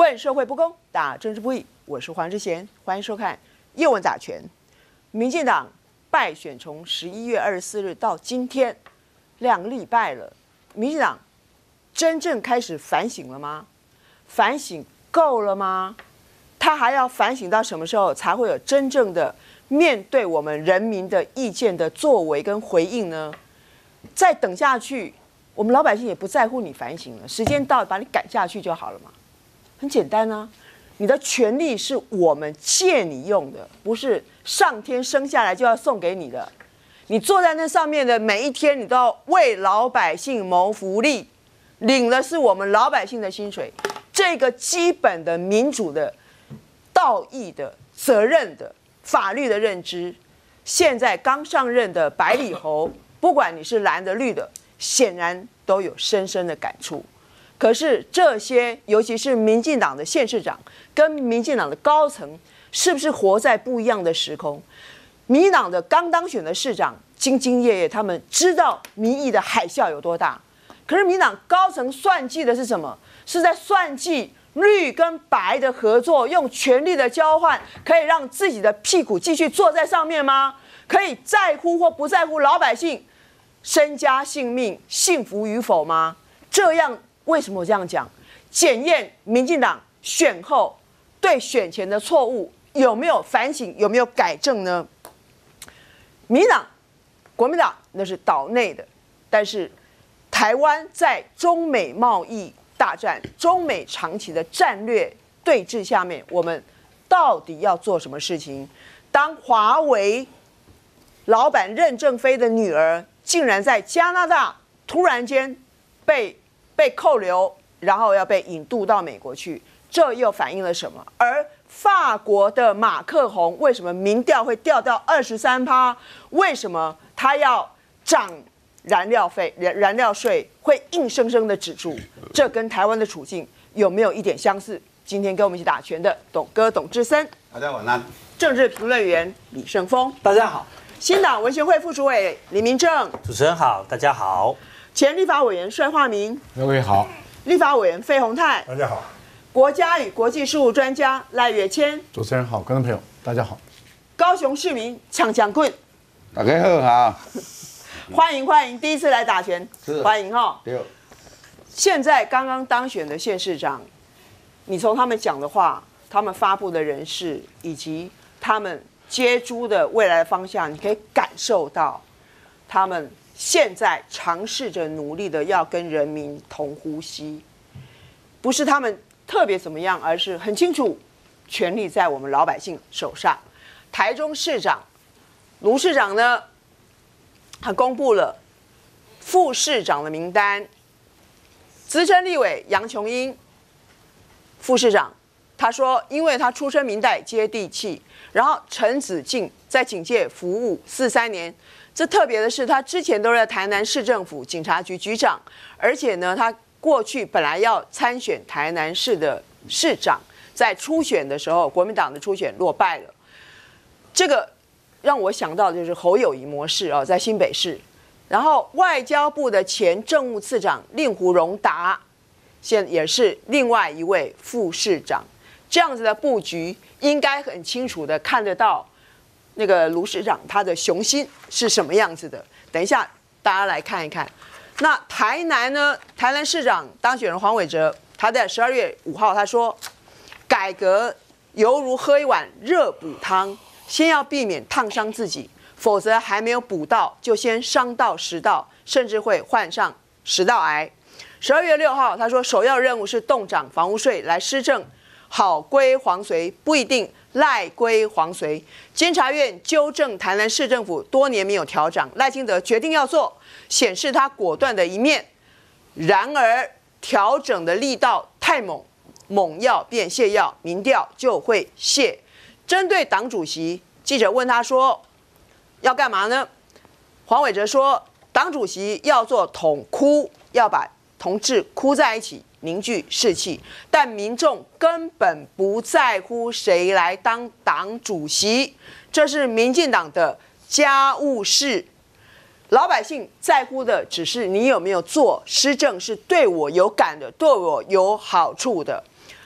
问社会不公，打政治不义。我是黄之贤，欢迎收看《叶问打拳》。民进党败选从11月24日到今天2个礼拜了，民进党真正开始反省了吗？反省够了吗？他还要反省到什么时候才会有真正的面对我们人民的意见的作为跟回应呢？再等下去，我们老百姓也不在乎你反省了，时间到把你赶下去就好了嘛。很简单啊，你的权利是我们借你用的，不是上天生下来就要送给你的。你坐在那上面的每一天，你都要为老百姓谋福利，领的是我们老百姓的薪水。这个基本的民主的道义的责任的法律的认知，现在刚上任的百里侯，不管你是蓝的绿的，显然都有深深的感触。可是这些，尤其是民进党的县市长跟民进党的高层，是不是活在不一样的时空？民进党的刚当选的市长兢兢业业，他们知道民意的海啸有多大。可是民进党高层算计的是什么？是在算计绿跟白的合作，用权力的交换，可以让自己的屁股继续坐在上面吗？可以在乎或不在乎老百姓身家性命幸福与否吗？这样。为什么我这样讲？检验民进党选后对选前的错误有没有反省，有没有改正呢？民进党、国民党那是岛内的，但是台湾在中美贸易大战、中美长期的战略对峙下面，我们到底要做什么事情？当华为老板任正非的女儿竟然在加拿大突然间被扣留，然后要被引渡到美国去，这又反映了什么？而法国的马克宏为什么民调会掉到23%？为什么他要涨燃料税，会硬生生的止住？这跟台湾的处境有没有一点相似？今天跟我们一起打拳的董哥董志森， 大家晚安。 政治评论员李胜峰， 大家好。 新党文学会副主委李明正， 主持人好，大家好。 前立法委员帅化民， 各位好； 立法委员费鸿泰， 大家好； 国家与国际事务专家赖岳谦， 主持人好，观众朋友大家好； 高雄市民强强棍， 大家好， 欢迎，第一次来打拳，欢迎哈。现在刚刚当选的县市长，你从他们讲的话，他们发布的人事，以及他们接诸的未来的方向，你可以感受到他们现在尝试着努力的要跟人民同呼吸，不是他们特别怎么样，而是很清楚权力在我们老百姓手上。台中市长卢市长呢，他公布了副市长的名单，资深立委杨琼英副市长，他说因为他出身民代接地气，然后陈子敬在警界服务43年。这特别的是，他之前都是在台南市政府警察局局长，而且呢，他过去本来要参选台南市的市长，在初选的时候，国民党的初选落败了。这个让我想到的就是侯友宜模式哦，在新北市。然后外交部的前政务次长令狐荣达，现在也是另外一位副市长。这样子的布局，应该很清楚的看得到。那个卢市长他的雄心是什么样子的？等一下大家来看一看。那台南呢？台南市长当选人黄伟哲，他在12月5号他说，改革犹如喝一碗热补汤，先要避免烫伤自己，否则还没有补到就先伤到食道，甚至会患上食道癌。12月6号他说，首要任务是动涨房屋税来施政，好归黄随不一定赖归黄随。监察院纠正台南市政府多年没有调涨，赖清德决定要做，显示他果断的一面。然而调整的力道太猛，猛药变泻药，民调就会泻。针对党主席，记者问他说要干嘛呢？黄伟哲说，党主席要做统哭，要把同志哭在一起，凝聚士气，但民众根本不在乎谁来当党主席，这是民进党的家务事。老百姓在乎的只是你有没有做施政是对我有感的，对我有好处的。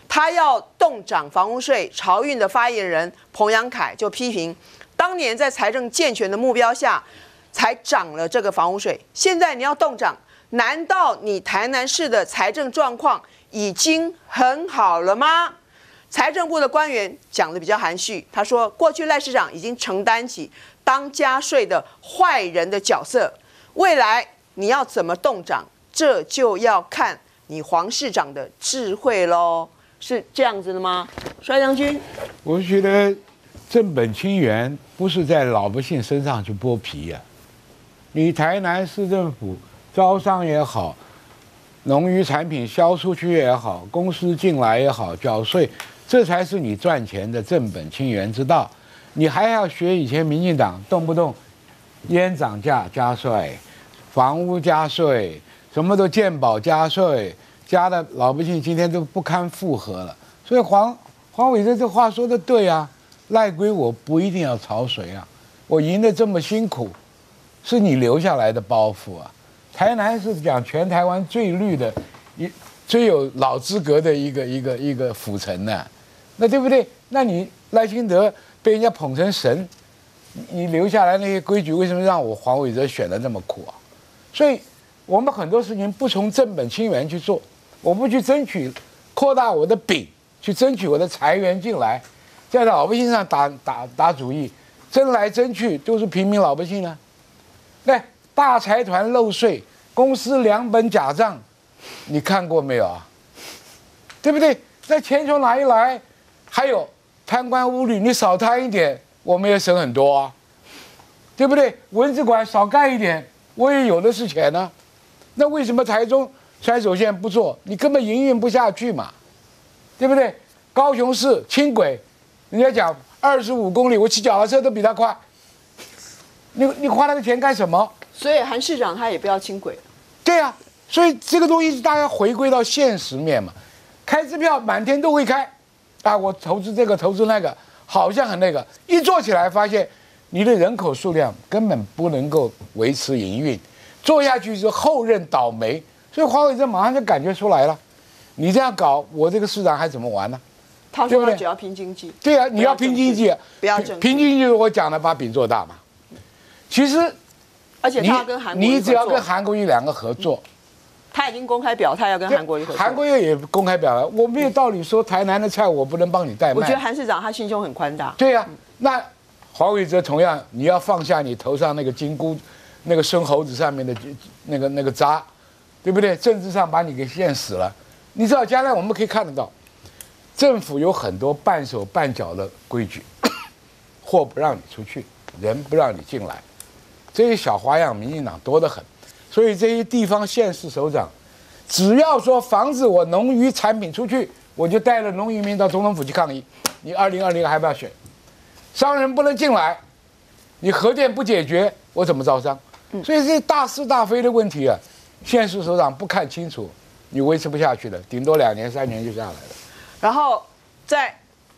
他要动涨房屋税。漕运的发言人彭阳凯就批评，当年在财政健全的目标下才涨了这个房屋税，现在你要动涨，难道你台南市的财政状况已经很好了吗？财政部的官员讲的比较含蓄，他说过去赖市长已经承担起当加税的坏人的角色，未来你要怎么动涨，这就要看你黄市长的智慧喽。是这样子的吗？帅将军， 我觉得正本清源不是在老百姓身上去剥皮呀、你台南市政府招商也好，农渔产品销出去也好，公司进来也好，缴税，这才是你赚钱的正本清源之道。你还要学以前民进党动不动烟涨价加税，房屋加税，什么都健保加税，加的老百姓今天都不堪负荷了。所以黄伟哲这话说的对啊，赖归我不一定要潮水啊，我赢得这么辛苦，是你留下来的包袱啊。台南是讲全台湾最绿的、最有老资格的一个府城呢、那对不对？那你赖清德被人家捧成神，你留下来那些规矩，为什么让我黄伟哲选得那么苦啊？所以我们很多事情不从正本清源去做，我不去争取扩大我的饼，去争取我的财源进来，在老百姓上打主意，争来争去都是平民老百姓啊。那大财团漏税，公司两本假账，你看过没有啊？对不对？那钱从哪里来？还有贪官污吏，你少贪一点，我们也省很多啊，对不对？蚊子馆少盖一点，我也有的是钱呢、那为什么台中甩手线不做？你根本营运不下去嘛，对不对？高雄市轻轨，人家讲25公里，我骑脚踏车都比他快。你花那个钱干什么？ 所以韩市长他也不要轻轨。 对啊，所以这个东西大家回归到现实面嘛。开支票满天都会开，啊，我投资这个投资那个，好像很那个，一做起来发现你的人口数量根本不能够维持营运，做下去是后任倒霉。所以黄伟哲马上就感觉出来了，你这样搞，我这个市长还怎么玩呢？ 他说他只要拼经济。 对啊，你要拼经济， 不要政治。 拼经济，我讲的把饼做大嘛。其实， 而且他要跟韩国瑜你只要跟韩国瑜两个合作。 他已经公开表态要跟韩国瑜合作。 韩国瑜也公开表态，我没有道理说台南的菜我不能帮你代卖。 我觉得韩市长他心胸很宽大。 对呀、那黄伟哲同样，你要放下你头上那个金箍，那个生猴子上面的那个渣，对不对？政治上把你给限死了。你知道，将来我们可以看得到，政府有很多半手半脚的规矩，货不让你出去，人不让你进来，这些小花样，民进党多得很。所以这些地方县市首长，只要说防止我农渔产品出去，我就带了农渔民到总统府去抗议。你2020还不要选，商人不能进来，你核电不解决，我怎么招商？所以这些大是大非的问题啊，县市首长不看清楚，你维持不下去的，顶多2年3年就下来了。 然后在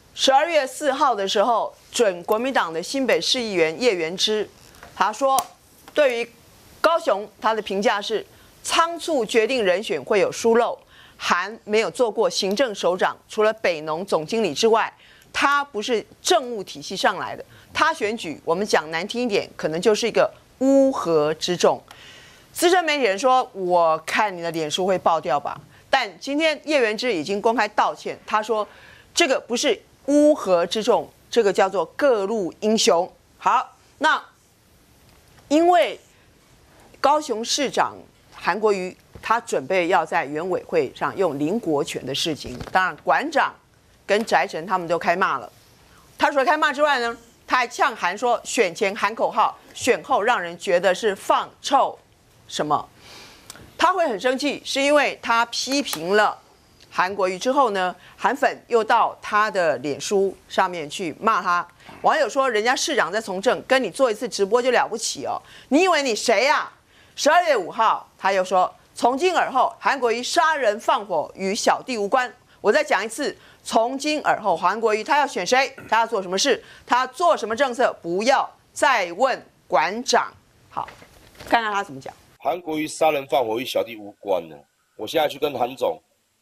12月4号的时候，准国民党的新北市议员叶元之，他说对于高雄，他的评价是仓促决定人选会有疏漏，韩没有做过行政首长，除了北农总经理之外，他不是政务体系上来的，他选举我们讲难听一点，可能就是一个乌合之众。资深媒体人说，我看你的脸书会爆掉吧，但今天叶元之已经公开道歉，他说这个不是乌合之众，这个叫做各路英雄。好，那因为高雄市长韩国瑜他准备要在原委会上用林国权的事情，当然馆长跟翟晨他们都开骂了。他除了开骂之外呢，他还呛韩说选前喊口号，选后让人觉得是放臭什么。他会很生气，是因为他批评了韩国瑜之后呢，韩粉又到他的脸书上面去骂他。网友说，人家市长在从政，跟你做一次直播就了不起哦，你以为你谁呀？12月5号，他又说，从今而后，韩国瑜杀人放火与小弟无关。我再讲一次，从今而后，韩国瑜他要选谁，他要做什么事，他做什么政策，不要再问馆长。好，看看他怎么讲。 韩国瑜杀人放火与小弟无关呢。我现在去跟韩总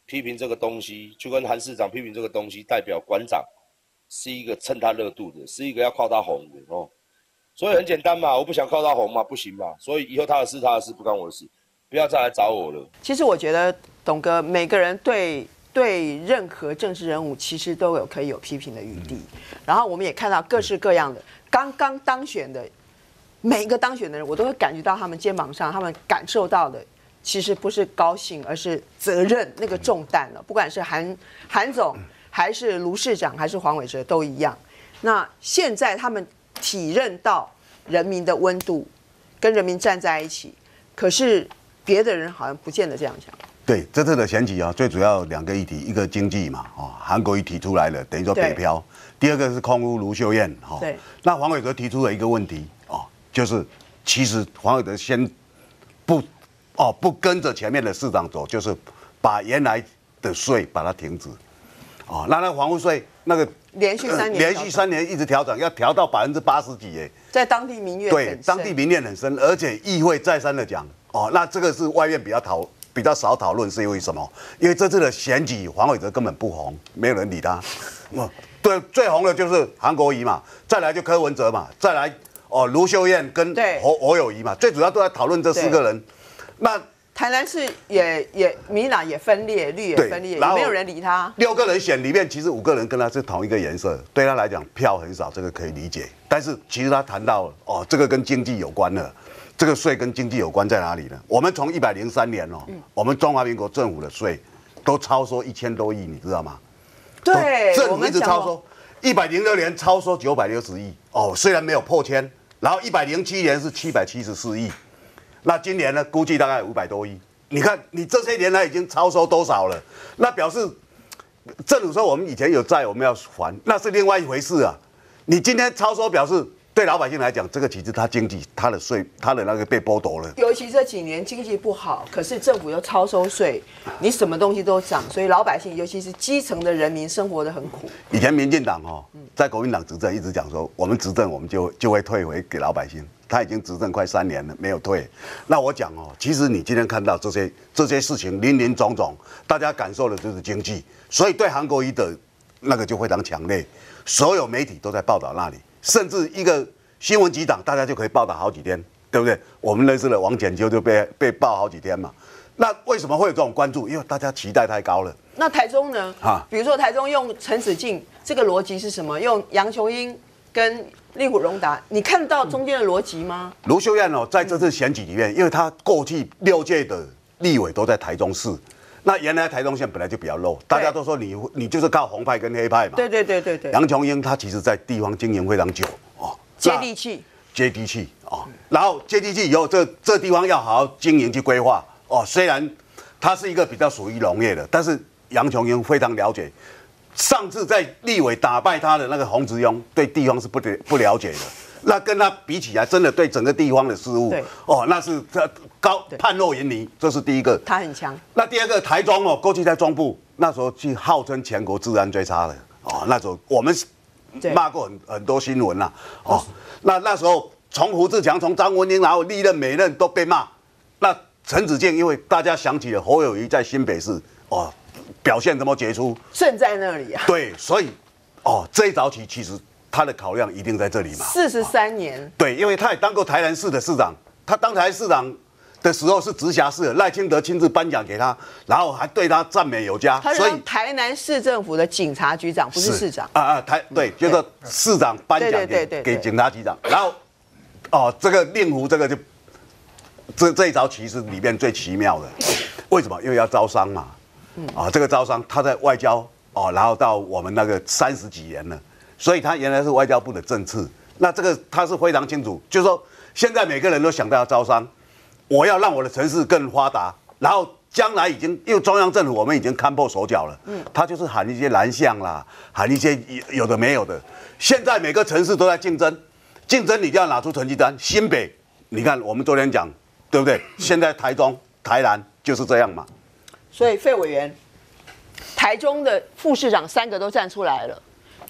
批评这个东西，去跟韩市长批评这个东西，代表馆长是一个蹭他热度的，是一个要靠他红的哦。所以很简单嘛，我不想靠他红嘛，不行嘛。所以以后他的事，不关我的事，不要再来找我了。 其实我觉得董哥，每个人对任何政治人物其实都可以有批评的余地。然后我们也看到各式各样的刚刚当选的每一个当选的人，我都会感觉到他们肩膀上，他们感受到的其实不是高兴，而是责任那个重担了。不管是韩总，还是卢市长，还是黄伟哲，都一样。那现在他们体认到人民的温度，跟人民站在一起，可是别的人好像不见得这样想。 对，这次的选举啊，最主要2个议题，一个经济嘛，韩国瑜提出来了，等于说北漂；第二个是空污卢秀燕， 对。 那黄伟哲提出了一个问题就是其实黄伟哲先不跟着前面的市长走，就是把原来的税把它停止，那房屋税那个连续3年一直调整，要调到80%几耶， 在当地民怨很深， 对，当地民怨很深，而且议会再三的讲，那这个是外面比较少讨论，是因为什么？因为这次的选举黄伟哲根本不红，没有人理他，对，最红的就是韩国瑜嘛，再来就柯文哲嘛，再来卢秀燕跟侯友宜嘛，最主要都在讨论这4个人。那台南市也民进党也分裂，绿也分裂，也没有人理他。 6个人选里面，其实5个人跟他是同一个颜色，对他来讲票很少，这个可以理解。但是其实他谈到这个跟经济有关了，这个税跟经济有关在哪里呢？我们从103年我们中华民国政府的税都超收1000多亿，你知道吗？ 对， 政府一直超收，106年超收960亿虽然没有破千，然后107年是774亿。那今年呢，估计大概500多亿。你看，你这些年来已经超收多少了？那表示政府说我们以前有债，我们要还，那是另外一回事啊。你今天超收，表示对老百姓来讲，这个其实他经济、他的税、他的那个被剥夺了。 尤其这几年经济不好，可是政府又超收税，你什么东西都涨，所以老百姓，尤其是基层的人民生活得很苦。 以前民进党在国民党执政一直讲说，我们执政我们就会退回给老百姓。他已经执政快3年了，没有退。那我讲其实你今天看到这些事情林林总总，大家感受的就是经济，所以对韩国瑜的那个就非常强烈。所有媒体都在报道那里，甚至一个新闻局长，大家就可以报道好几天，对不对？我们认识的王简秋就被报好几天嘛。那为什么会有这种关注？因为大家期待太高了。 那台中呢？比如说台中用陈子敬，这个逻辑是什么？用杨琼英跟令狐荣达，你看到中间的逻辑吗？ 卢秀燕在这次选举里面，因为她过去6届的立委都在台中市，那原来台中县本来就比较弱，大家都说你就是靠红派跟黑派嘛。 对。 杨琼英她其实在地方经营非常久接地气然后接地气以后，这地方要好好经营去规划虽然它是一个比较属于农业的，但是杨琼英非常了解。上次在立委打败他的那个洪慈庸，对地方是不了解的。那跟他比起来，真的对整个地方的事务，那是判若云泥，这是第一个。 他很强。那第二个，台中过去在中部那时候去号称全国治安最差的那时候我们骂过很多新闻啦那时候从胡志强、从张文英，然后历任每任都被骂。那陈子敬，因为大家想起了侯友宜在新北市表现这么杰出， 胜在那里啊。 对，所以这一早起其实他的考量一定在这里嘛。 43年。 对，因为他也当过台南市的市长，他当台南市长的时候是直辖市的，赖清德亲自颁奖给他，然后还对他赞美有加。 所以台南市政府的警察局长不是市长对，就是市长颁奖给警察局长，然后这个令狐这个就这一招棋是里面最奇妙的，为什么？因为要招商嘛。这个招商他在外交然后到我们那个30几年了，所以他原来是外交部的政次。那这个他是非常清楚，就是说现在每个人都想到要招商，我要让我的城市更发达，然后将来已经因为中央政府我们已经看破手脚了，他就是喊一些蓝项啦，喊一些有的没有的。现在每个城市都在竞争，你就要拿出成绩单。新北，你看我们昨天讲，对不对？现在台中、台南就是这样嘛。所以费委员，台中的副市长3个都站出来了，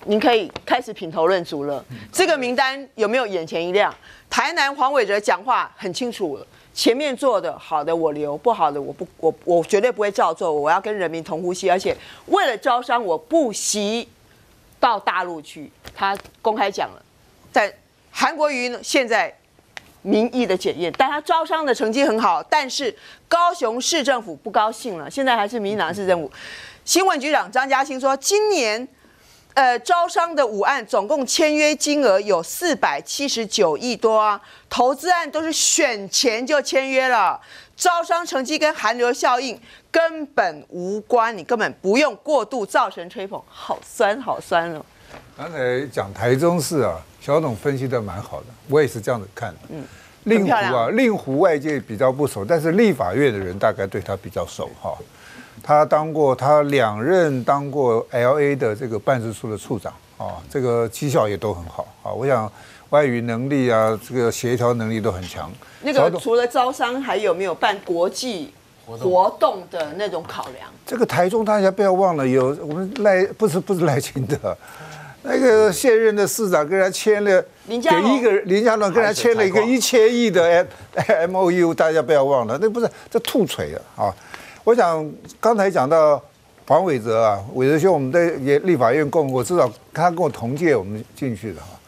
您可以开始品头论足了。这个名单有没有眼前一亮？台南黄伟哲讲话很清楚了，前面做的好的我留，不好的我绝对不会照做，我要跟人民同呼吸，而且为了招商，我不惜到大陆去。他公开讲了，在韩国瑜呢现在民意的检验，但他招商的成绩很好，但是高雄市政府不高兴了，现在还是民进党市政府。新闻局长张嘉兴说，今年招商的5案总共签约金额有479亿多啊，投资案都是选前就签约了，招商成绩跟韩流效应根本无关，你根本不用过度造成吹捧，好酸好酸了。 刚才讲台中市啊，小董分析的蛮好的，我也是这样子看的。令狐啊，令狐外界比较不熟，但是立法院的人大概对他比较熟哈。他2任当过 LA 的这个办事处的处长啊，这个绩效也都很好啊。我想外语能力啊，这个协调能力都很强。 那个除了招商，还有没有办国际活动的那种考量？ 这个台中大家不要忘了，有我们不是赖清德，那个现任的市长跟人家签了，林佳龙跟人家签了一个1000亿的 MOU， 大家不要忘了，那不是这吐锤了啊！我想刚才讲到黄伟哲啊，伟哲兄，我们在立法院共，我知道他跟我同届，我们进去的哈。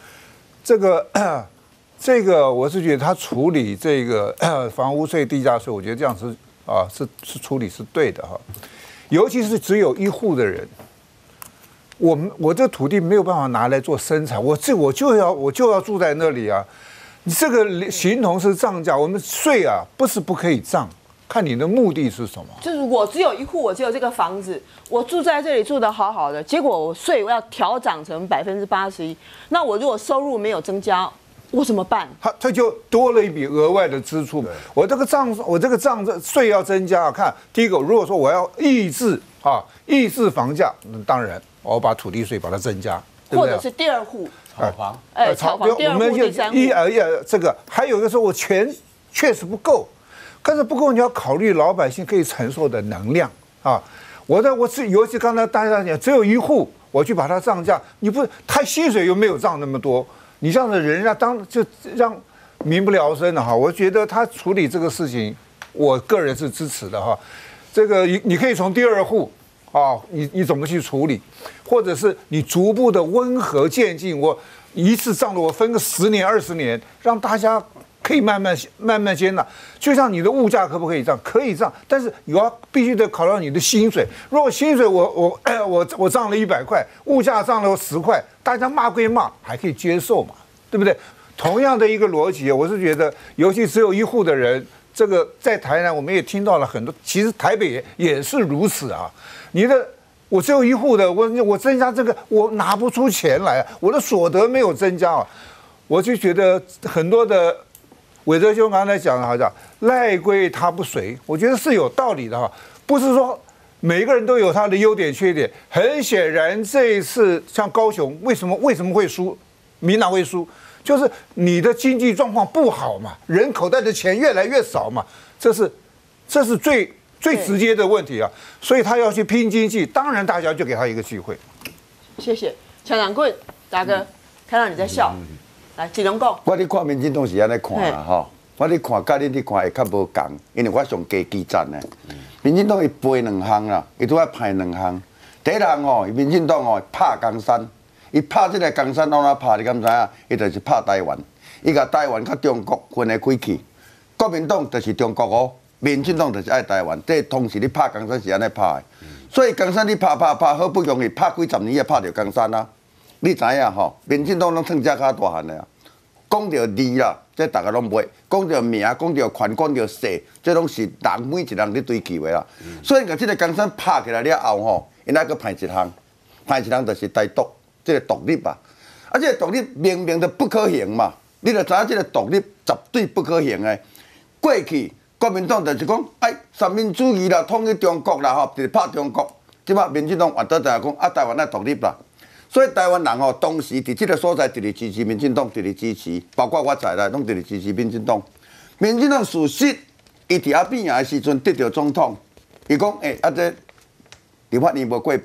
这个我是觉得他处理这个房屋税、地价税，我觉得这样是处理是对的哈。尤其是只有1户的人，我这土地没有办法拿来做生产，我就要住在那里啊。你这个形同是涨价，我们税啊不是不可以涨。看你的目的是什么？ 就是我只有1户，我只有这个房子，我住在这里住得好好的，结果我税要调涨成81%，那我如果收入没有增加，我怎么办？ 他就多了一笔额外的支出。我这个账税要增加，看第一个，如果说我要抑制房价，那当然我要把土地税把它增加， 或者是第2户炒房， 炒房第2户、第3户， 这个还有一个说我钱确实不够。但是不够，你要考虑老百姓可以承受的能量啊！尤其刚才大家讲，只有1户，我去把它涨价，你不他薪水又没有涨那么多，你这样的人家就让民不聊生了哈！我觉得他处理这个事情，我个人是支持的哈。这个你可以从第2户啊，你怎么去处理，或者是你逐步的温和渐进，我一次涨了，我分个10年、20年，让大家。可以慢慢接纳，就像你的物价可不可以涨？可以涨，但是必须得考虑到你的薪水。如果薪水我涨了100块，物价涨了10块，大家骂归骂，还可以接受嘛，对不对？同样的一个逻辑，我是觉得，尤其只有1户的人，这个在台南我们也听到了很多，其实台北也是如此啊。我只有1户的，我增加这个，我拿不出钱来，我的所得没有增加啊，我就觉得很多的。伟哲兄刚才讲的好像赖归他不随，我觉得是有道理的哈，不是说每个人都有他的优点缺点。很显然这一次像高雄为什么会输，民党会输，就是你的经济状况不好嘛，人口袋的钱越来越少嘛，这是最直接的问题啊，所以他要去拼经济，当然大家就给他一个机会。 谢谢陈长棍大哥，看到你在笑。来，纪龙讲， 我咧看民进党是安尼看啦吼，我咧看甲恁咧看会较无共，因为我上加基站呢。民进党伊背2项啦，伊拄仔派2项。第一项吼，民进党吼拍江山，伊拍这个江山安怎拍？你敢知影？伊就是拍台湾，伊甲台湾甲中国分来开去。国民党就是中国哦，民进党就是爱台湾。这同时你拍江山是安尼拍的，所以江山你拍，好不容易拍几十年也拍着江山啊。你知影吼？民进党拢趁遮较大汉的啊！讲到利啦，这大家拢袂；讲到名，讲到权，讲到势，这拢是人每一人咧追求的啦。所以甲这个江山拍起来了后吼，因那个派一项就是台独，这个独立吧。啊，这个独立明明就不可行嘛，你就知影这个独立绝对不可行的。过去国民党就是讲，三民主义啦，统一中国啦，吼，就是拍中国。即摆民进党换倒来讲，台湾要独立啦。所以台湾人吼，当时伫这个所在，直直支持民进党，直直支持，包括我在内，拢直直支持民进党。民进党事实，伊伫阿扁的时阵得到总统，伊讲这立法年无过半，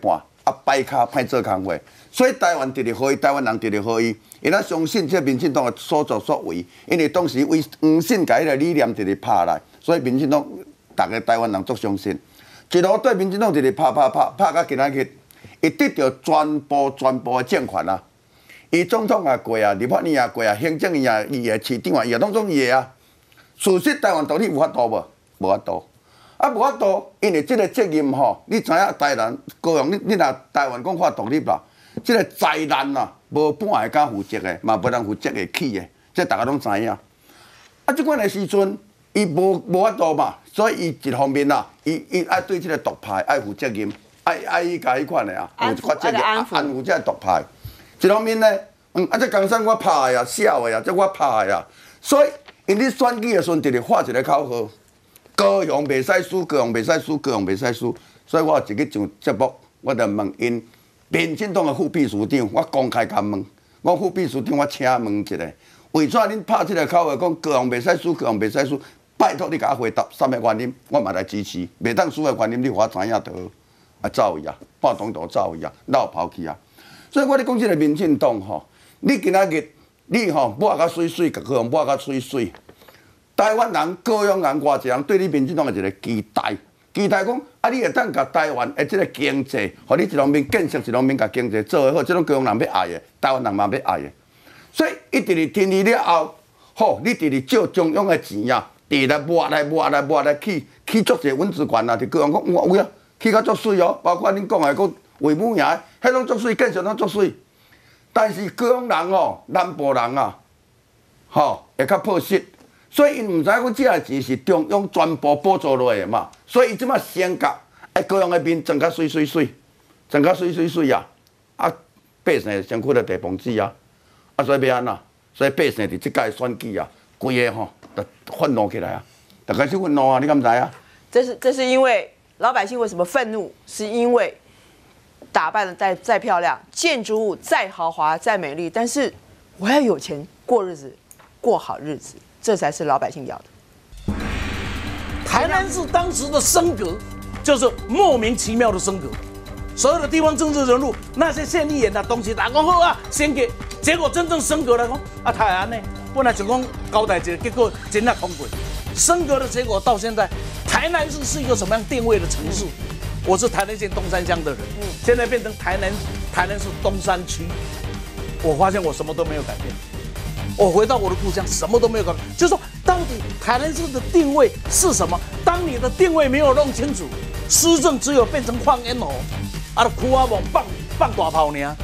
摆卡歹做工作，所以台湾直直好伊，台湾人直直好伊，伊咱相信这民进党的所作所为，因为当时为黄信甲迄个理念直直拍来，所以民进党大家台湾人足相信，一路对民进党直直拍到今仔日，伊得到全部的政权啊！伊总统也过啊，立法院也过啊，行政院也伊个市长也拢总伊个啊。事实台湾到底有法度无？无法度。啊，无法度，因为即个责任吼，你知影台湾高雄，你若台湾讲法独立啦，即个灾难啊，无半个敢负责的，嘛无人负责会起的，这大家拢知影。啊，即款的时阵，伊无法度嘛，所以伊一方面啦，伊爱对即个独派爱负责任，爱伊甲迄款的啊，有一寡责任安抚即个独派。一方面呢，这江山我拍的啊，笑的啊，这我拍的啊，所以因咧选举的时阵，直直发一个口号。高雄袂使输，高雄袂使输，高雄袂使输。所以我有一个上节目，我就问因民进党的副秘书长，我公开甲问，我副秘书长，我请问一下，为怎恁拍这个口号讲高雄袂使输，高雄袂使输？拜托你甲我回答3个原因，我嘛来支持。袂当输的原因，你互我知影就好。啊，走伊啊，半中途走伊啊，绕跑去啊。所以我咧讲这个民进党吼，你今仔日你吼抹甲水水，甲高雄抹甲水水。台湾人、高雄人、外籍人对你民进党的一个期待，讲啊，你会当甲台湾的这个经济，互你一方面建设，一方面甲经济做得好，这种高雄人要爱的，台湾人嘛要爱的。所以一直是天气了后，好，你直直借中央的钱啊，直来抹来起足一个蚊子馆啊，伫高雄讲有啊，起甲足水哦，包括恁讲的讲卫武营，迄拢足水，建设拢足水。但是高雄人哦，南部人啊，吼会较破失。所以因唔知讲这个钱是中央全部补助落来的嘛，所以伊即马升价，高雄的面装甲水装甲水啊！啊，百姓先开了地棚子啊！啊，所以要安怎？所以百姓伫即届选举啊，规个吼，就愤怒起来啊，就开始愤怒啊！你敢知啊？ 这是因为老百姓为什么愤怒？是因为打扮的再漂亮，建筑物再豪华再美丽，但是我要有钱过日子，过好日子。这才是老百姓要的。 台南市当时的升格，就是莫名其妙的升格。所有的地方政治人物，那些县议员的东西，打讲好啊，先给。结果真正升格来讲，啊，台南呢，本来就讲交代一个，结果真的通过。升格的结果到现在，台南市是一个什么样定位的城市？我是台南县东山乡的人，现在变成台南市东山区。我发现我什么都没有改变。我回到我的故乡，什么都没有改变。就是说，到底台南市的定位是什么？当你的定位没有弄清楚，施政只有变成放烟火，啊，哭啊，往放大炮呢。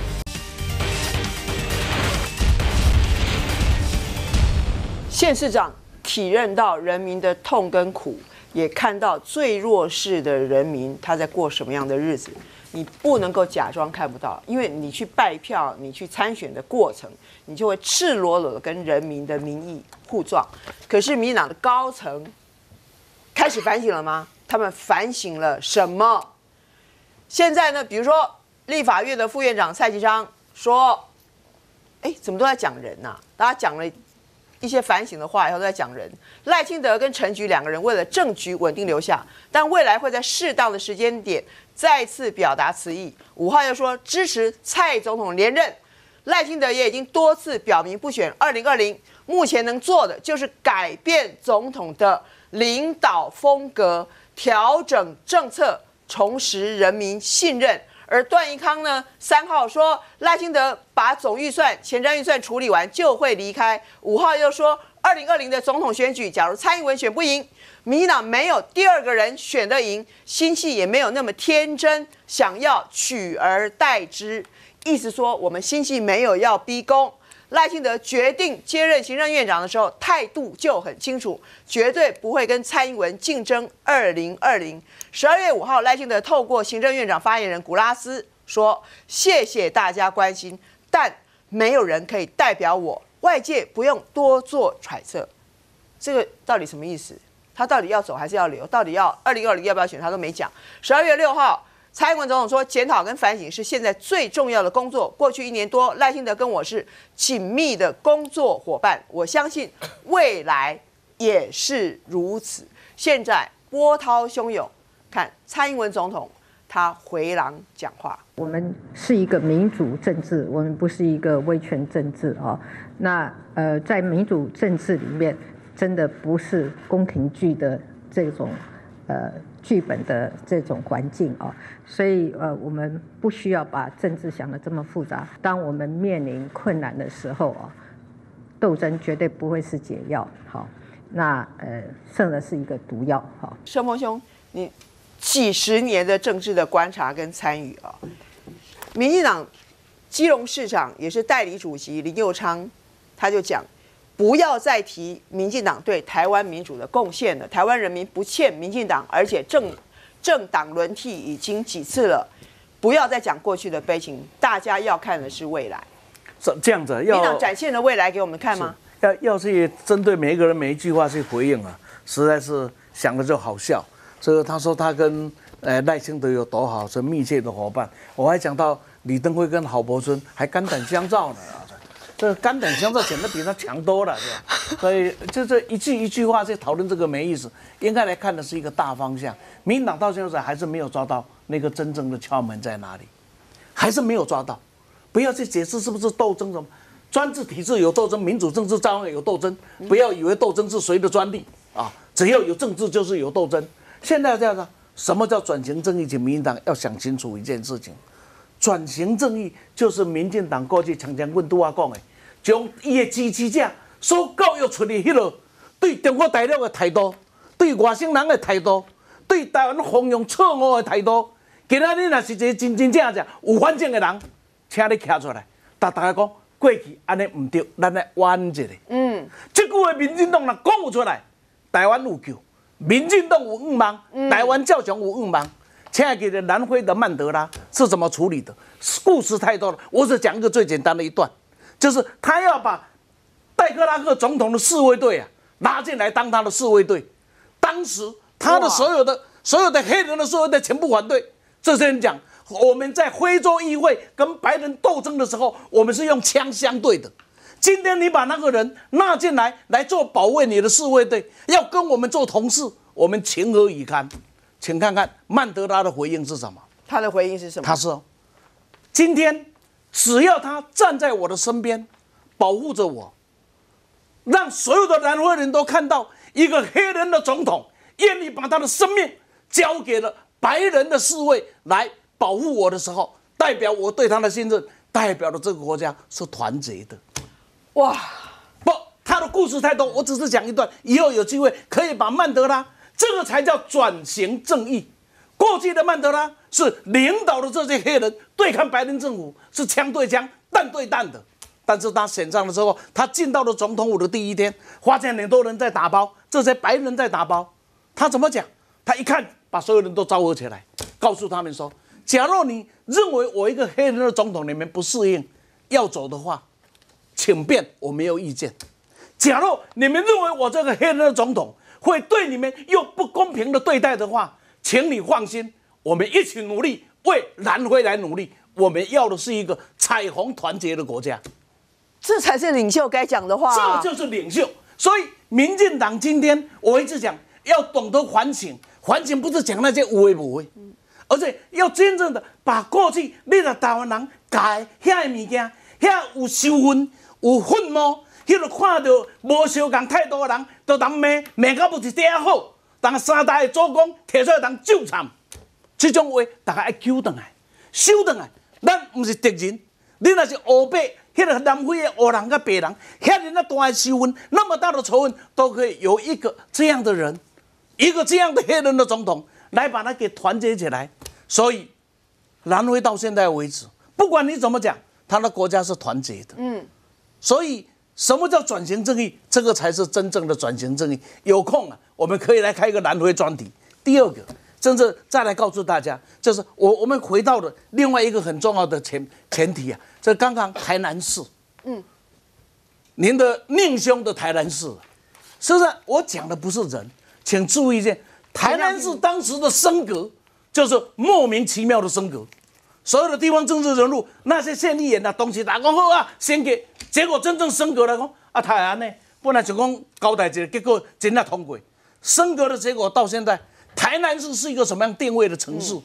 县市长体认到人民的痛跟苦，也看到最弱势的人民他在过什么样的日子。你不能够假装看不到，因为你去拜票、你去参选的过程，你就会赤裸裸的跟人民的民意互撞。可是民进党的高层开始反省了吗？他们反省了什么？现在呢，比如说立法院的副院长蔡其昌说：“哎，怎么都在讲人呐？大家讲了一些反省的话以后都在讲人。赖清德跟陈菊两个人为了政局稳定留下，但未来会在适当的时间点再次表达此意。5号又说支持蔡总统连任，赖清德也已经多次表明不选2020，目前能做的就是改变总统的领导风格，调整政策，重拾人民信任。而段宜康呢，3号说赖清德把总预算、前瞻预算处理完就会离开。5号又说2020的总统选举，假如蔡英文选不赢，民进党没有第二个人选得赢，新系也没有那么天真，想要取而代之。意思说，我们新系没有要逼宫。赖清德决定接任行政院长的时候，态度就很清楚，绝对不会跟蔡英文竞争2020。12月5号，赖清德透过行政院长发言人古拉斯说：“谢谢大家关心，但没有人可以代表我，外界不用多做揣测。”这个到底什么意思？他到底要走还是要留？到底要2020要不要选？他都没讲。12月6号。蔡英文总统说，检讨跟反省是现在最重要的工作。过去1年多，赖清德跟我是紧密的工作伙伴，我相信未来也是如此。现在波涛汹涌，看蔡英文总统他回廊讲话。 我们是一个民主政治，我们不是一个威权政治啊。那在民主政治里面，真的不是宫廷剧的这种剧本的这种环境啊，所以我们不需要把政治想得这么复杂。当我们面临困难的时候啊，斗争绝对不会是解药。好，那胜的是一个毒药。好， 盛峰兄，你几十年的政治的观察跟参与啊，民进党基隆市长也是代理主席林右昌，他就讲，不要再提民进党对台湾民主的贡献了，台湾人民不欠民进党，而且政党轮替已经几次了，不要再讲过去的悲情，大家要看的是未来。 这样子， 民进党展现的未来给我们看吗？ 要去针对每一个人每一句话去回应啊，实在是想了就好笑。这个他说他跟赖清德有多好，是密切的伙伴。我还讲到李登辉跟郝柏村还肝胆相照呢，这肝胆相照显得比他强多了，是吧？所以就这一句话去讨论这个没意思，应该来看的是一个大方向。民进党到现在还是没有抓到那个真正的窍门在哪里，还是没有抓到。不要去解释是不是斗争什么。专制体制有斗争，民主政治照样有斗争。不要以为斗争是谁的专利啊！只要有政治就是有斗争。现在这样子，什么叫转型正义？请民进党要想清楚一件事情：转型正义就是民进党过去常常阮拄仔讲的，将伊的支持者所教育出的迄落对中国大陆的态度、对外省人的态度、对台湾弘扬错误的态度。今仔日若是一个真正有反正的人，请你站出来，大家讲。过去安尼唔对，咱来弯一下。这句话民进党若讲不出来，台湾有救，民进党有五万，台湾照常有五万。请记得南非的曼德拉是怎么处理的？故事太多了，我只讲一个最简单的一段，就是他要把戴克拉克总统的侍卫队拉进来当他的侍卫队。当时他的所有的黑人的侍卫队全部反对。这些人讲。我们在非洲议会跟白人斗争的时候，我们是用枪相对的。今天你把那个人纳进来做保卫你的侍卫队，要跟我们做同事，我们情何以堪？请看看曼德拉的回应是什么？ 他的回应是什么？ 他说：“今天只要他站在我的身边，保护着我，让所有的南非人都看到一个黑人的总统愿意把他的生命交给了白人的侍卫来。”保护我的时候，代表我对他的信任，代表了这个国家是团结的。哇！不，他的故事太多，我只是讲一段，以后有机会可以把曼德拉，这个才叫转型正义。过去的曼德拉是领导的这些黑人对抗白人政府，是枪对枪、弹对弹的。但是他选上的时候，他进到了总统府的第一天，发现很多人在打包，这些白人在打包。他怎么讲？他一看，把所有人都招合起来，告诉他们说。假如你认为我一个黑人的总统你们不适应，要走的话，请便，我没有意见。假如你们认为我这个黑人的总统会对你们用不公平的对待的话，请你放心，我们一起努力为南非来努力。我们要的是一个彩虹团结的国家， 这才是领袖该讲的话。 这就是领袖。所以民进党今天我一直讲，要懂得反省，反省不是讲那些有为无为。而且要真正的把过去你若台湾人改遐个物件，遐有羞愤、有愤怒，迄个看到无相共态度的人，都当骂到不是嗲好，当三代的祖公摕出来当咒惨，这种话大家要揪转来，收转来。咱不是敌人，你若是黑白，迄个南非的黑人跟白人，遐人那大的羞愤，那么大的仇恨，都可以有一个这样的人，一个这样的黑人的总统。来把它给团结起来，所以南非到现在为止，不管你怎么讲，他的国家是团结的。所以什么叫转型正义？这个才是真正的转型正义。有空我们可以来开一个南非专题。第二个，甚至再来告诉大家，就是我们回到了另外一个很重要的前提这刚刚台南市，您的宁兄的台南市，实际上我讲的不是人，请注意一件。台南市当时的升格就是莫名其妙的升格，所有的地方政治人物那些县议员东西打讲好先给，结果真正升格来讲台南呢，本来想讲交代一个，结果真的通过，升格的结果到现在，台南市是一个什么样定位的城市？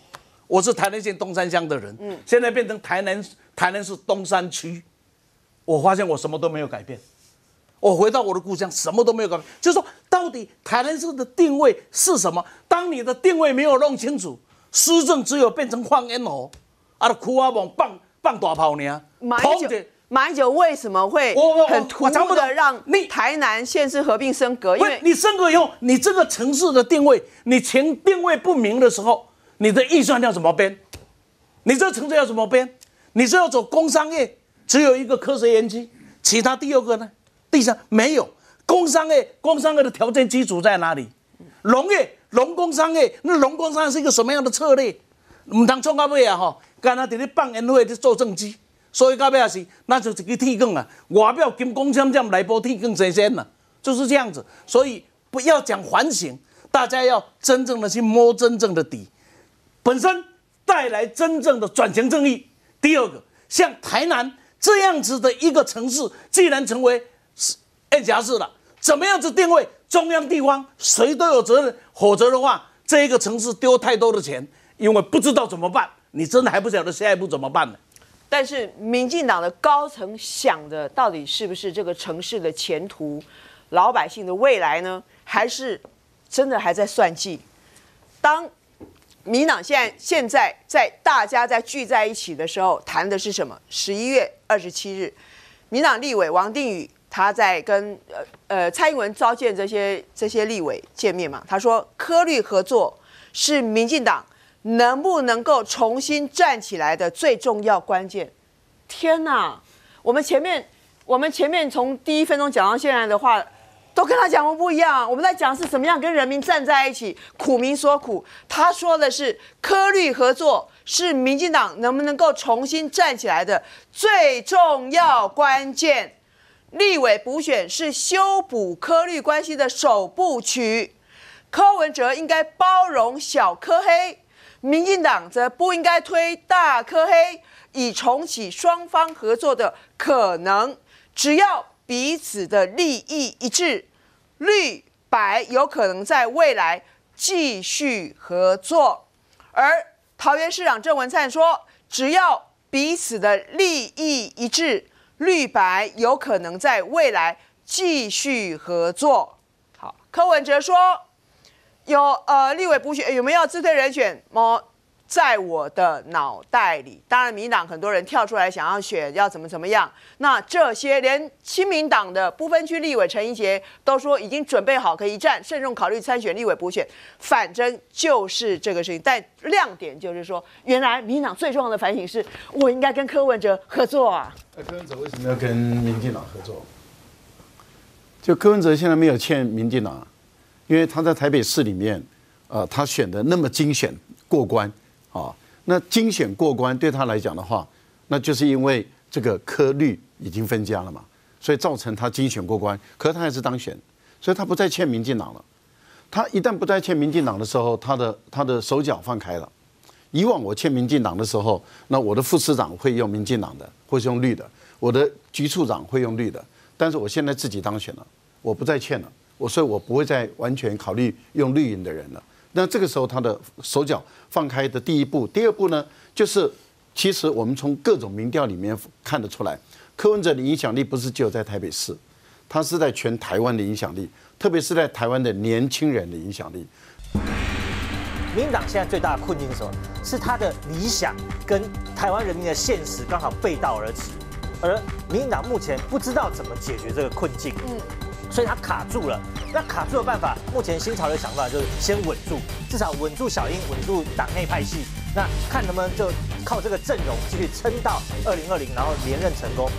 我是台南县东山乡的人，现在变成台南市东山区，我发现我什么都没有改变。我回到我的故乡，什么都没有改变。就是说，到底台南市的定位是什么？当你的定位没有弄清楚，施政只有变成放烟火，哭啊猛放大炮呢。 马英九为什么会很突兀的让台南县市合并升格？因为你升格以后，你这个城市的定位，你前定位不明的时候，你的预算要怎么编？你这个城市要怎么编？你是要走工商业，只有一个科学园区，其他第二个呢？第三没有工商业的条件基础在哪里？农工商业，那农工商业是一个什么样的策略？唔通创到尾啊吼，干那伫咧放烟火在做政绩，所以到尾也是，那就是一个铁管啊，外表金光闪闪，内部铁管生鲜了，就是这样子。所以不要讲反省，大家要真正的去摸真正的底，本身带来真正的转型正义。第二个，像台南这样子的一个城市，既然成为县辖市了，怎么样子定位？中央地方谁都有责任，否则的话，这一个城市丢太多的钱，因为不知道怎么办，你真的还不晓得下一步怎么办呢？ 但是民进党的高层想的到底是不是这个城市的前途、老百姓的未来呢？还是真的还在算计？当民党现在在大家在聚在一起的时候，谈的是什么？11月27日，民党立委王定宇他在跟蔡英文召见这些立委见面嘛，他说柯绿合作是民进党能不能够重新站起来的最重要关键。天哪，我们前面从第1分钟讲到现在的话，都跟他讲的不一样。我们在讲是怎么样跟人民站在一起，苦民所苦。他说的是柯绿合作是民进党能不能够重新站起来的最重要关键。立委补选是修补柯绿关系的首部曲，柯文哲应该包容小柯黑，民进党则不应该推大柯黑，以重启双方合作的可能。只要彼此的利益一致，绿白有可能在未来继续合作。而桃园市长郑文灿说，只要彼此的利益一致，绿白有可能在未来继续合作。好，柯文哲说，有立委补选有没有自推人选？在我的脑袋里，当然民进党很多人跳出来想要选，要怎么样。那这些连亲民党的不分区立委陈怡杰都说已经准备好可以一战，慎重考虑参选立委补选。反正就是这个事情，但亮点就是说，原来民进党最重要的反省是，我应该跟柯文哲合作啊。 那柯文哲为什么要跟民进党合作？就柯文哲现在没有欠民进党，因为他在台北市里面，他选的那么精选过关。那精选过关对他来讲的话，那就是因为这个柯绿已经分家了嘛，所以造成他精选过关，可是他还是当选，所以他不再欠民进党了。他一旦不再欠民进党的时候，他的手脚放开了。以往我欠民进党的时候，那我的副市长会用民进党的，或是用绿的，我的局处长会用绿的，但是我现在自己当选了，我不再欠了，所以我不会再完全考虑用绿营的人了。那这个时候，他的手脚放开的第一步，第二步呢，就是其实我们从各种民调里面看得出来，柯文哲的影响力不是只有在台北市，他是在全台湾的影响力，特别是在台湾的年轻人的影响力。 民进党现在最大的困境是什么？是他的理想跟台湾人民的现实刚好背道而驰，而民进党目前不知道怎么解决这个困境。所以他卡住了。那卡住的办法，目前新潮流想法就是先稳住，至少稳住小英，稳住党内派系。那看能不能就靠这个阵容继续撑到2020，然后连任成功。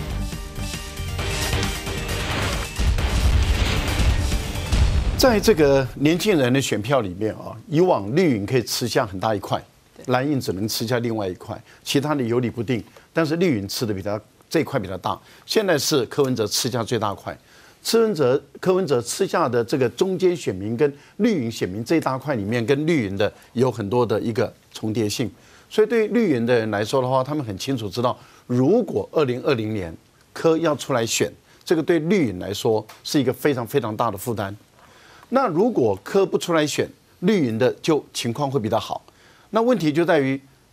在这个年轻人的选票里面啊，以往绿营可以吃下很大一块，蓝营只能吃下另外一块，其他的有理不定。但是绿营吃的这一块比较大，现在是柯文哲吃下最大块。柯文哲吃下的这个中间选民跟绿营选民这一大块里面，跟绿营的有很多的一个重叠性，所以对绿营的人来说的话，他们很清楚知道，如果2020年柯要出来选，这个对绿营来说是一个非常非常大的负担。那如果柯不出来选，绿营的就情况会比较好。那问题就在于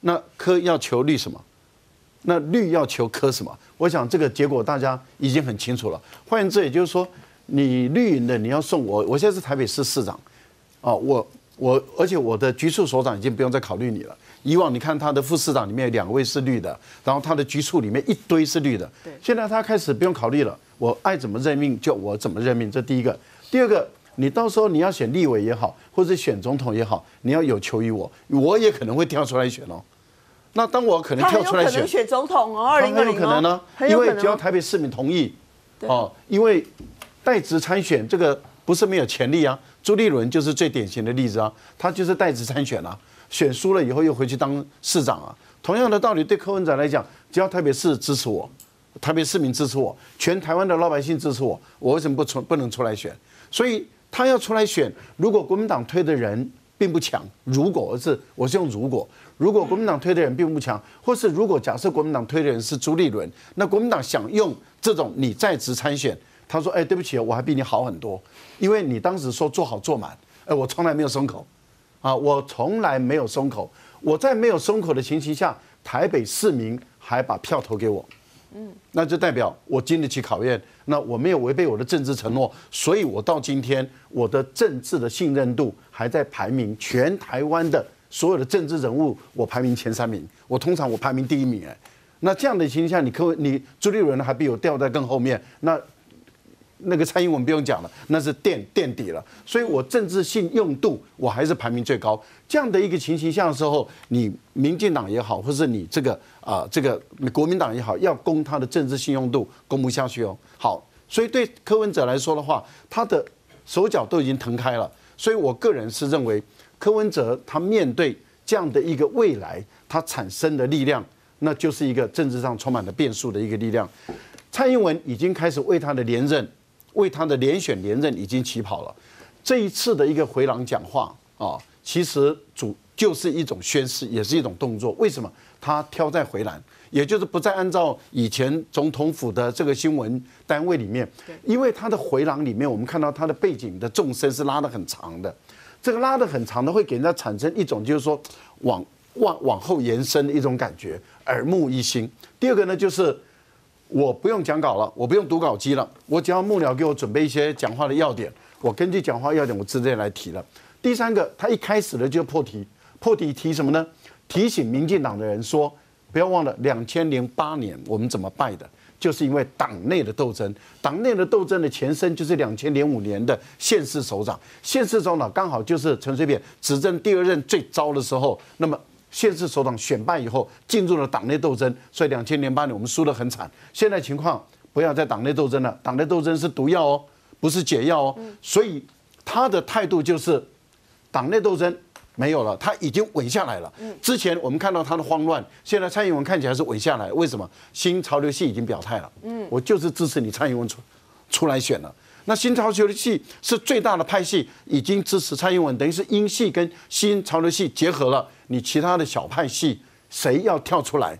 那柯要求绿什么？那绿要求柯什么？我想这个结果大家已经很清楚了。换言之，也就是说，你绿营的你要送我，我现在是台北市市长，啊，而且我的局处首长已经不用再考虑你了。以往你看他的副市长里面有2位是绿的，然后他的局处里面一堆是绿的。现在他开始不用考虑了，我爱怎么任命就我怎么任命，这第一个。第二个，你到时候你要选立委也好，或者选总统也好，你要有求于我，我也可能会跳出来选哦。那当我可能跳出来选， 他很有可能选总统哦，2020 很有可能呢，因为只要台北市民同意，哦，因为代职参选这个不是没有潜力啊。朱立伦就是最典型的例子啊，他就是代职参选啊，选输了以后又回去当市长啊。同样的道理，对柯文哲来讲，只要台北市支持我，台北市民支持我，全台湾的老百姓支持我，我为什么不能出来选？所以他要出来选，如果国民党推的人并不强，我是用如果国民党推的人并不强，或是如果假设国民党推的人是朱立伦，那国民党想用这种你在职参选，他说，对不起，我还比你好很多，因为你当时说做好做满，我从来没有松口，啊，我从来没有松口，我在没有松口的情形下，台北市民还把票投给我，那就代表我经得起考验，那我没有违背我的政治承诺，所以我到今天我的政治的信任度还在排名全台湾的所有的政治人物，我排名前3名，我通常排名第1名，那这样的情况下，你朱立伦还比我掉在更后面，那个蔡英文不用讲了，那是垫底了，所以我政治信用度我还是排名最高。这样的一个情形下的时候，你民进党也好，或是你这个国民党也好，要攻他的政治信用度，攻不下去哦。好，所以对柯文哲来说的话，他的手脚都已经腾开了，所以我个人是认为柯文哲他面对这样的一个未来，他产生的力量，那就是一个政治上充满了变数的一个力量。蔡英文已经开始为他的连任。为他的连选连任已经起跑了，这一次的一个回廊讲话啊，其实就是一种宣示，也是一种动作。为什么他挑在回廊，也就是不再按照以前总统府的这个新闻单位里面，因为他的回廊里面，我们看到他的背景的纵深是拉得很长的，这个拉得很长的会给人家产生一种就是说往后延伸的一种感觉，耳目一新。第二个呢，就是我不用讲稿了，我不用读稿机了，我只要幕僚给我准备一些讲话的要点，我根据讲话要点我直接来提了。第3个，他一开始的就破题提什么呢？提醒民进党的人说，不要忘了2008年我们怎么败的，就是因为党内的斗争。党内的斗争的前身就是2005年的县市首长，县市首长刚好就是陈水扁执政第2任最糟的时候，那么县市首长选败以后，进入了党内斗争，所以2008年我们输得很惨。现在情况不要在党内斗争了，党内斗争是毒药哦，不是解药哦。所以他的态度就是党内斗争没有了，他已经稳下来了。之前我们看到他的慌乱，现在蔡英文看起来是稳下来，为什么？新潮流系已经表态了，我就是支持你蔡英文出来选了。那新潮流系是最大的派系，已经支持蔡英文，等于是英系跟新潮流系结合了。你其他的小派系谁要跳出来？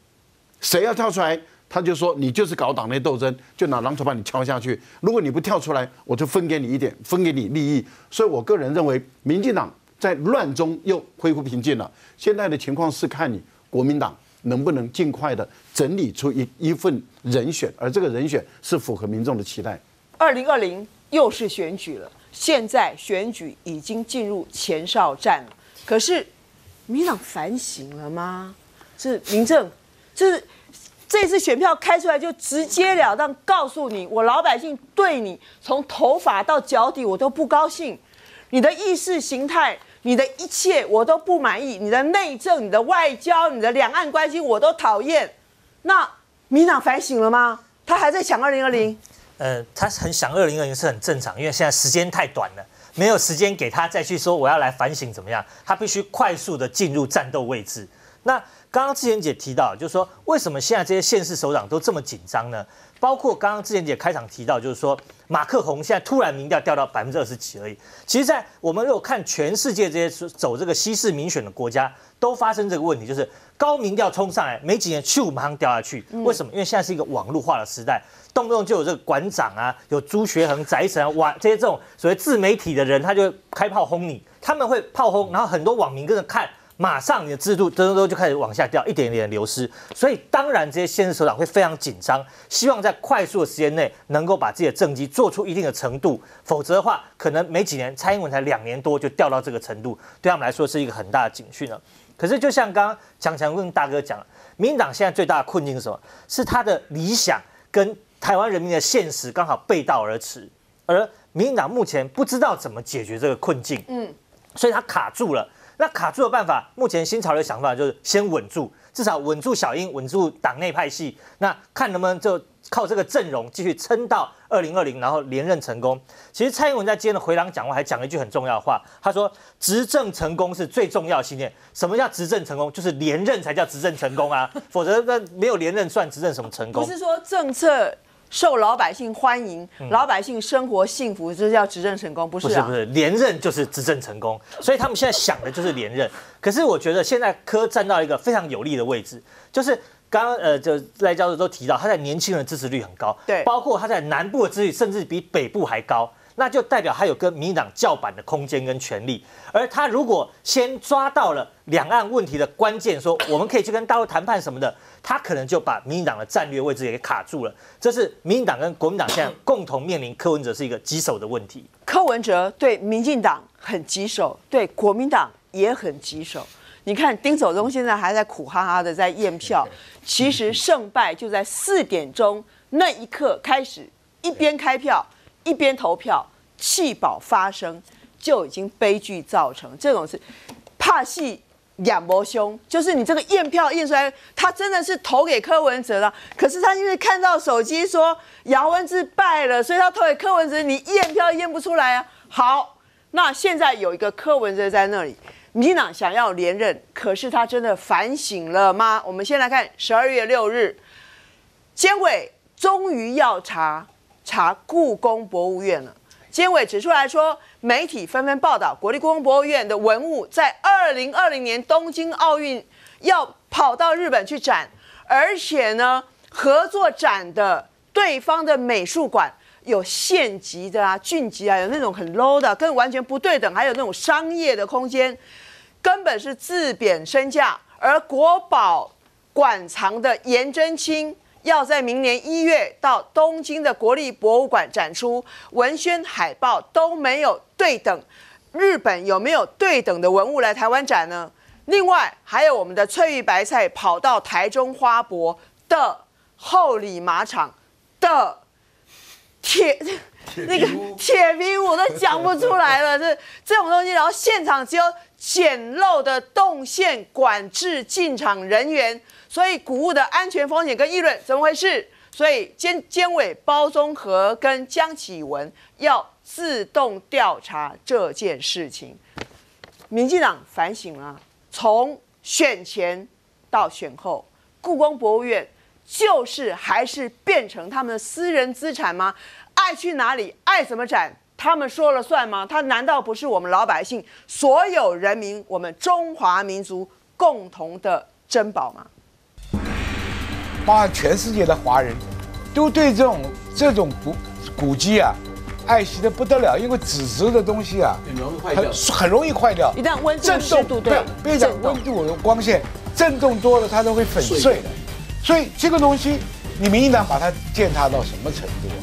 他就说你就是搞党内斗争，就拿榔头把你敲下去。如果你不跳出来，我就分给你一点，分给你利益。所以我个人认为，民进党在乱中又恢复平静了。现在的情况是看你国民党能不能尽快的整理出一份人选，而这个人选是符合民众的期待。 2020又是选举了，现在选举已经进入前哨战了。可是，民进党反省了吗？是民政，这次选票开出来就直截了当告诉你，我老百姓对你从头发到脚底我都不高兴，你的意识形态、你的一切我都不满意，你的内政、你的外交、你的两岸关系我都讨厌。那民进党反省了吗？他还在想2020。 他很想2020是很正常，因为现在时间太短了，没有时间给他再去说我要来反省怎么样，他必须快速的进入战斗位置。那刚刚志贤姐提到，就是说为什么现在这些县市首长都这么紧张呢？包括刚刚志贤姐开场提到，就是说马克宏现在突然民调掉到20%几而已。其实，在我们如果看全世界这些走这个西式民选的国家，都发生这个问题，就是高民调冲上来，没几年咻马上掉下去。为什么？因为现在是一个网络化的时代。动不动就有这个馆长啊，有朱学恒、翟神啊，这些这种所谓自媒体的人，他就开炮轰你，他们会炮轰，然后很多网民跟着看， 马上你的制度就开始往下掉，一点一点流失。所以当然这些县市首长会非常紧张，希望在快速的时间内能够把自己的政绩做出一定的程度，否则的话，可能没几年，蔡英文才2年多就掉到这个程度，对他们来说是一个很大的警讯了。可是就像刚刚强强跟大哥讲，民进党现在最大的困境是什么？是他的理想跟台湾人民的现实刚好背道而驰，而民进党目前不知道怎么解决这个困境，所以他卡住了。那卡住的办法，目前新潮流想法就是先稳住，至少稳住小英，稳住党内派系，那看能不能就靠这个阵容继续撑到2020，然后连任成功。其实蔡英文在今天的回廊讲话还讲了一句很重要的话，他说执政成功是最重要的信念。什么叫执政成功？就是连任才叫执政成功啊，否则那没有连任算执政什么成功？ 不是说政策受老百姓欢迎，老百姓生活幸福，这叫执政成功，不是啊？ 不是，连任就是执政成功，所以他们现在想的就是连任。可是我觉得现在柯站到一个非常有利的位置，就是刚刚就赖教授都提到，他在年轻人支持率很高， 对， 包括他在南部的支持率甚至比北部还高。那就代表他有跟民进党叫板的空间跟权力，而他如果先抓到了两岸问题的关键，说我们可以去跟大陆谈判什么的，他可能就把民进党的战略位置给卡住了。这是民进党跟国民党现在共同面临柯文哲是一个棘手的问题。 柯文哲对民进党很棘手，对国民党也很棘手。你看丁守中现在还在苦哈哈的在验票，其实胜败就在4点钟那一刻开始，一边开票一边投票，弃保发生，就已经悲剧造成。这种是怕戏养魔凶，就是你这个验票验出来，他真的是投给柯文哲了，可是他因为看到手机说姚文智败了，所以他投给柯文哲，你验票验不出来啊。好，那现在有一个柯文哲在那里，民进党想要连任，可是他真的反省了吗？我们先来看12月6日，监委终于要查故宫博物院了。监委指出来说，媒体纷纷报道，国立故宫博物院的文物在2020年东京奥运要跑到日本去展，而且呢，合作展的对方的美术馆有县级的啊、郡级啊，有那种很 low 的，跟完全不对等，还有那种商业的空间，根本是自贬身价。而国宝馆藏的颜真卿要在明年1月到东京的国立博物馆展出，文宣海报都没有对等。日本有没有对等的文物来台湾展呢？另外还有我们的翠玉白菜跑到台中花博的后里马场的铁皮屋都讲不出来了，这种东西，然后现场只有简陋的动线管制进场人员。所以古物的安全风险跟议论怎么回事？所以监委包宗和跟江启文要自动调查这件事情。民进党反省了，从选前到选后，故宫博物院就是还是变成他们的私人资产吗？爱去哪里，爱怎么展，他们说了算吗？他难道不是我们老百姓、所有人民、我们中华民族共同的珍宝吗？ 包括全世界的华人，都对这种古迹啊，爱惜的不得了，因为纸质的东西啊，很容易坏掉。 一旦温度、 震湿度对， 别讲温度、光线，震动多了它都会粉碎的。所以这个东西，你民进党把它践踏到什么程度啊？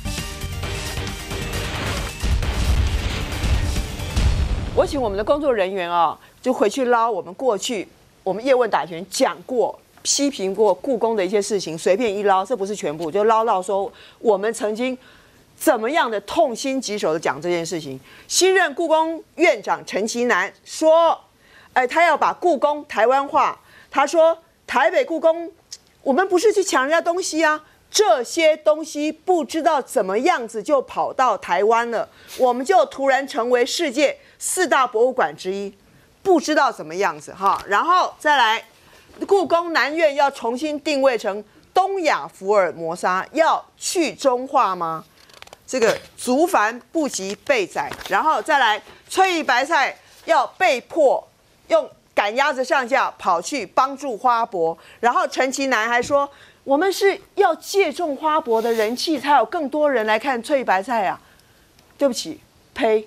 我请我们的工作人员啊，就回去捞我们过去我们叶问打拳讲过。批评过故宫的一些事情，随便一捞，这不是全部，就捞到说我们曾经怎么样的痛心疾首的讲这件事情。新任故宫院长陈其南说，他要把故宫台湾化。他说，台北故宫，我们不是去抢人家东西啊，这些东西不知道怎么样子就跑到台湾了，我们就突然成为世界4大博物馆之一，不知道怎么样子哈。然后再来。故宫南院要重新定位成东亚福尔摩沙，要去中化吗？这个族繁不及被宰，然后再来翠玉白菜要被迫用赶鸭子上架跑去帮助花博，然后陈其南还说我们是要借重花博的人气，才有更多人来看翠玉白菜啊。对不起，呸！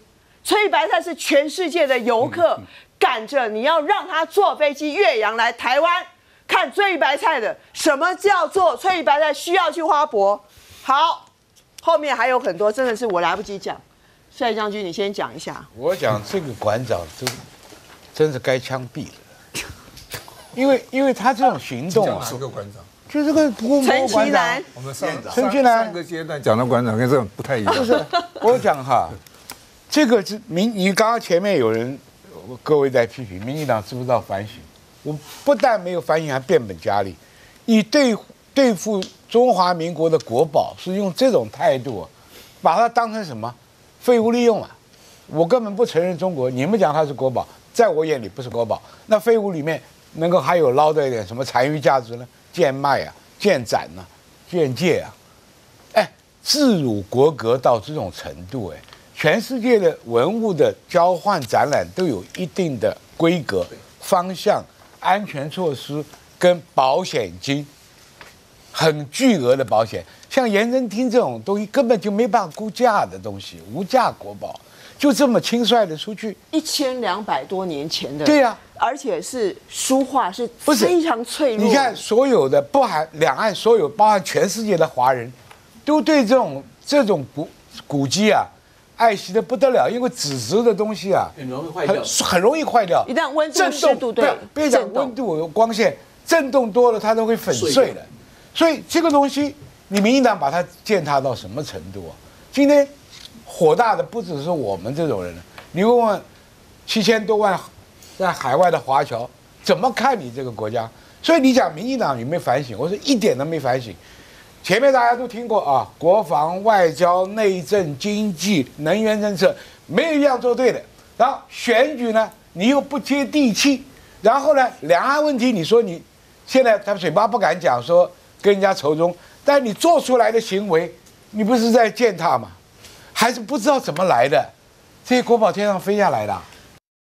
翠玉白菜是全世界的游客赶着你要让他坐飞机越洋来台湾看翠玉白菜的。什么叫做翠玉白菜需要去花博？好，后面还有很多，真的是我来不及讲。帅将军，你先讲一下。 我讲这个馆长真是该枪毙了，因为他这种行动啊， 哪个馆长？ 就这个郭陈其南， 我们陈其南上个阶段讲的馆长跟这种不太一样。 就是我讲哈，这个是你刚刚前面有人各位在批评民进党知不知道反省？我不但没有反省，还变本加厉。你对付中华民国的国宝是用这种态度，把它当成什么废物利用啊！我根本不承认中国，你们讲它是国宝，在我眼里不是国宝。那废物里面能够还有捞到一点什么残余价值呢？贱卖啊，贱斩啊，贱戒啊！哎，自辱国格到这种程度，哎，全世界的文物的交换展览都有一定的规格、方向、安全措施跟保险金，很巨额的保险。像延珍厅这种东西根本就没办法估价的东西，无价国宝，就这么轻率的出去 ，1200多年前的， 对呀、 而且是书画，是不是非常脆弱。 你看，所有的包含两岸所有，包含全世界的华人，都对这种古迹啊，爱惜的不得了，因为纸质的东西啊， 很容易坏掉， 很容易坏掉。 一旦温度、 震湿度对， 别讲温度、光线，震动多了它都会粉碎的。所以这个东西，你民进党把它践踏到什么程度啊？今天火大的不只是我们这种人了，你问问7000多万在海外的华侨怎么看你这个国家？所以你讲民进党有没有反省？我说一点都没反省。前面大家都听过啊，国防、外交、内政、经济、能源政策，没有一样做对的。然后选举呢，你又不接地气。然后呢，两岸问题，你说你现在他嘴巴不敢讲说跟人家仇中，但你做出来的行为，你不是在践踏吗？还是不知道怎么来的？这些国宝天上飞下来的啊。